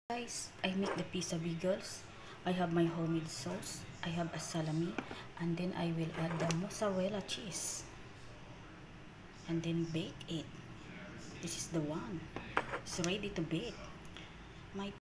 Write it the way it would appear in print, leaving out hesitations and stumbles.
Guys, I make the pizza bagels. I have my homemade sauce. I have a salami, and then I will add the mozzarella cheese and then bake it. This is the one. It's ready to bake. My